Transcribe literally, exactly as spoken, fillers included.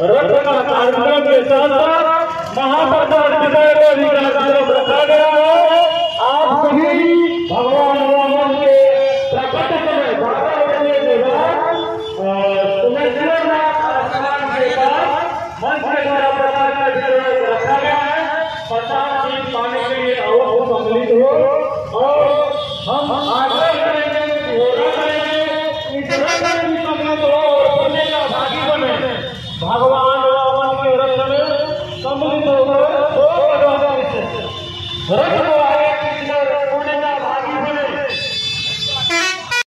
रखना कार्यक्रम के साथ साथ महाप्रसाद विजय को भी कार्यक्रम रखा गया है। आप सभी भगवान राम के प्रकट समय बारह बजे के बाद सुमेश्वरनाथ स्नान के बाद मंच के द्वारा प्रसाद का वितरण रखा गया है। प्रसाद भी पाने के लिए अवश्य सम्मिलित हो और हम आग्रह करेंगे, घोषणा करेंगे, इस रंग में सम्मिलित हो और पुण्य का भागी बने। भगवान रावण के रथ में सम्मिलित होकर